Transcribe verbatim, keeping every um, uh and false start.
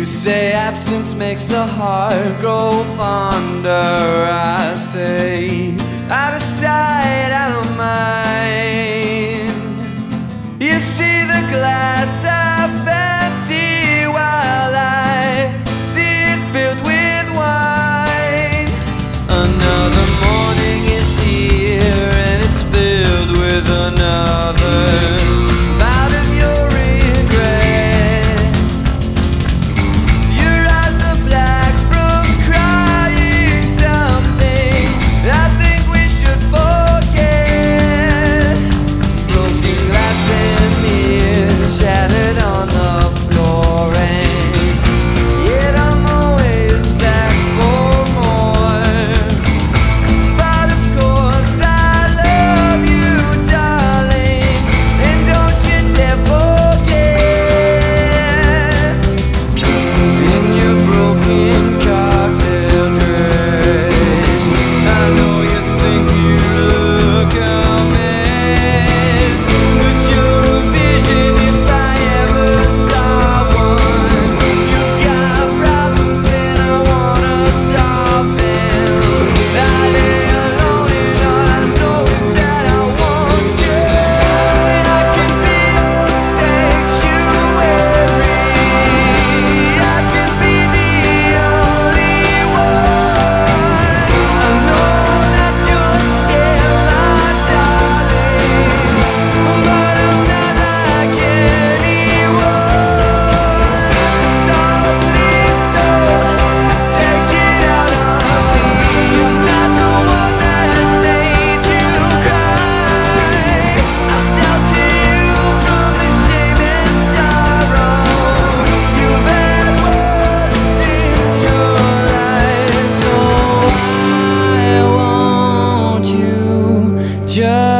say absence makes the heart grow fonder. I say out of sight, out of mind. You see the glass half empty while I see it filled with wine. Another morning is here and it's filled with another bout of your regret. Your eyes are black from crying something I think we should forget. Broken glass and mirrors shattered on the floor, and yet I'm always back for more. But of course I love you, darling, and don't you dare forget. In your broken cocktail dress, I know you think you look a mess, but you're a vision if I ever saw one. You've got problems and I wanna solve them. I lay alone and all I know is that I want you, and I can be your sanctuary. I can be the only one. I know that you're scared, my darling, but I'm not like anyone. So please don't take it out on me. I'm not the one that made you cry. I'll shelter you from the shame and sorrow. You've had worse in your life, so I want you just